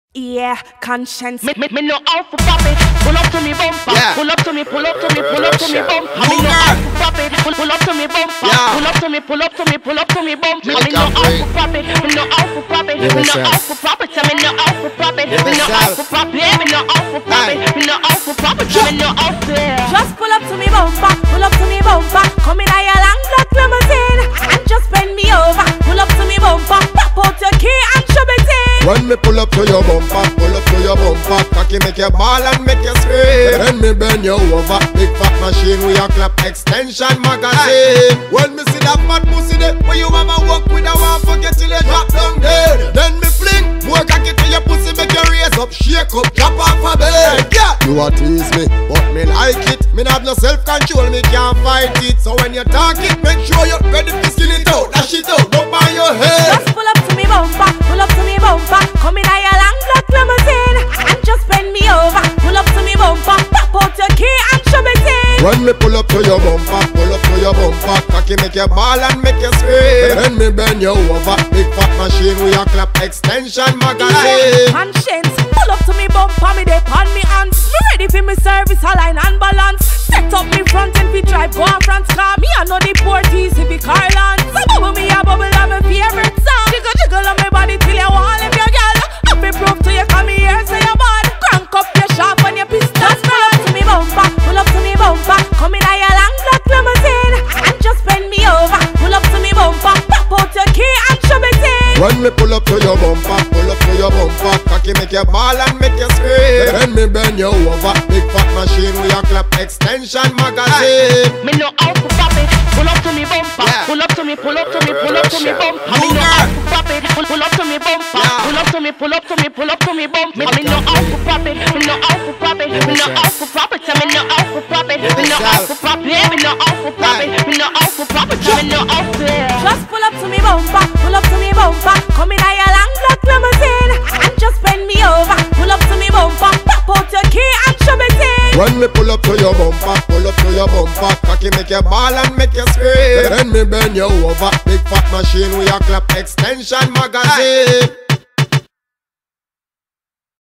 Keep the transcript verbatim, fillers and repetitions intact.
Yeah, conscience. Me, me, me no out for pop it. Pull up to me bumper. Yeah. Pull up to me, pull up to me, pull up to me bumper. Me no out for pop it. Pull, pull up to me bumper. Yeah. Pull up to me, pull up to me, pull up to me bumper. Me no out for pop it. Me no out for pop it. Me no out for pop it. Me no out for pop it. Me no out for pop it. Me no out for pop it. Me no out for pop it. Me no out there. Just pull up to me bumper. Pull up to me bumper. Come in a long black limousine and just bend me over. Pull up to me bumper. Pop out your key and shove it in. When me pull up to your bumper, pull up to your bumper, cocky make you ball and make you scream. Then me bend you over, big fat machine with your clap extension magazine. When me see that fat pussy there, where you mama walk with a one forget till you drop down dead. Then me fling, more cocky to your pussy, make you raise up, shake up, drop off a bed. Yeah, you a tease me, but me like it. Me not have no self-control, me can't fight it. So when you talk it, make sure you're ready to skin it out, dash it out, up on your head. Just pull up to me bumper, pull up to me bumper. Come in a long black limousine and just bend me over. Pull up to me bumper, pop out your key and shove it in. When me pull up to your bumper, pull up to your bumper, cocky make you ball and make you scream. Then me bend you over, big fat machine with your clap extension magazine. Conscience, pull up to me bumper, me dey on me hands. Me ready for me service, align and balance. Set up me front and we drive go on France car. Me I know the port easy be Carland. So bubble me a bubble on my favorite song. Jiggle jiggle on my body till you want live your girl. Up me proof to you come here say you bad. Crank up your sharp on your pistol. Just pull up to me bumper, pull up to me bumper. Come in a your long black limousine and just bend me over. Pull up to me bumper, pop out your key and shove it in. When me pull up to your bumper, pull up to your bumper, cocky make you ball and make you scream. Then me bend you over, big fat machine with your clap extension magazine. Me no out for pop it. Pull up to me bumper. Yeah. Pull up to me, pull up to me, pull up to me bumper. Me no out for pop it. Pull, pull up to me bumper. Yeah. Pull up to me, pull up to me, pull up to me bumper. Me, me no out for pop it. Me no out for pop it. Me no out for pop it. Me no out for pop it. Me no out for pop it. Me no out for pop it. Me no out for pop it. Me no out there. Just pull up to me bumper. Pull up to me bumper. Come in a your long black limousine and just bend me over. Pull up to me bumper. Pop out your key and shove it in. When me pull up to your bumper, pull up to your bumper, cocky make you ball and make you scream. Then me bend you over, big fat machine with your clap extension magazine.